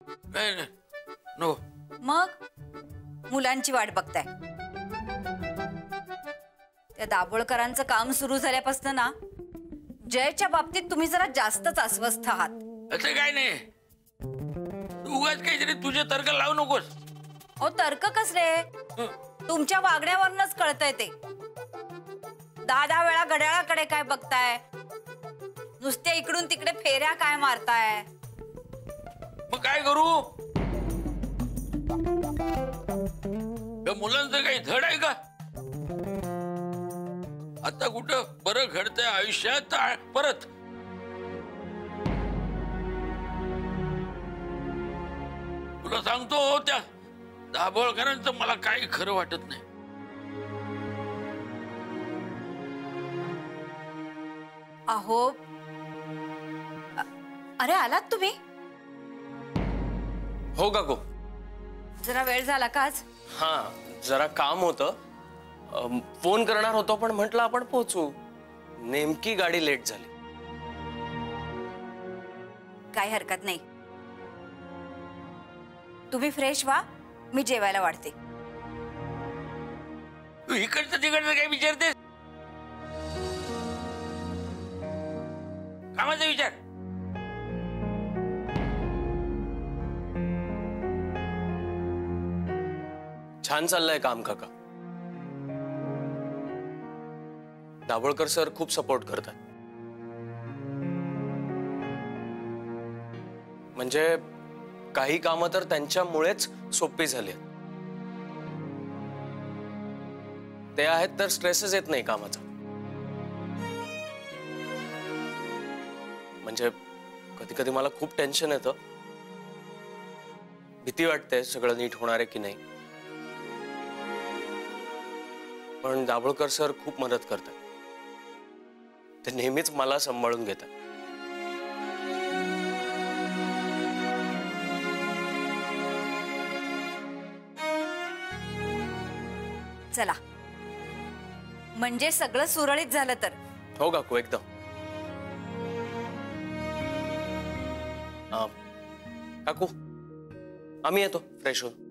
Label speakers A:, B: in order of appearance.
A: नाही नाही नो.
B: मग मुलांची वाट बघताय. त्या दाभोळकरांचं काम सुरू झाल्यापासून ना जयच्या बाबतीत तुम्ही जरा जास्तच अस्वस्थ आहात.
A: असं काय नाही, तू उगाच काहीतरी तुझे तर्क लावू नकोस.
B: अहो तर्क कसले, तुमच्या वागण्यावरूनच कळतंय ते. 10 वेळा घड्याळाकडे काय बघताय, नुसत्या इकडून तिकडे फेऱ्या काय मारताय.
A: मग काय करू, या मुलांचं काही धड आहे का? आता कुठं बरं घडतंय आयुष्यात परत. तुला सांगतो त्या दाभोळकरांचं मला काही खरं वाटत नाही.
B: अहो अरे आलात तुम्ही?
C: हो काकू.
B: जरा वेळ झाला का आज?
C: हा जरा काम होतं, फोन करणार होतो पण म्हटलं आपण पोहोचू, नेमकी गाडी लेट झाली.
B: काही हरकत नाही, तुम्ही फ्रेश व्हा, मी जेवायला वाढते.
A: तू इकडचं तिकडचं काय विचारतेस? कामाचा विचार.
C: छान चाललंय काम काका. दाभोळकर सर खूप सपोर्ट करतात. म्हणजे काही कामं तर त्यांच्यामुळेच सोपी झाली. ते आहेत तर स्ट्रेसच येत नाही कामाचा. म्हणजे कधी कधी मला खूप टेन्शन येतं, भीती वाटते सगळं नीट होणार आहे की नाही. पण दाभोळकर सर खूप मदत करतात. ते नेहमीच मला सांभाळून घेतात.
B: चला, म्हणजे सगळं सुरळीत झालं तर.
C: हो काकू एकदम. काकू आम्ही येतो फ्रेश होऊन.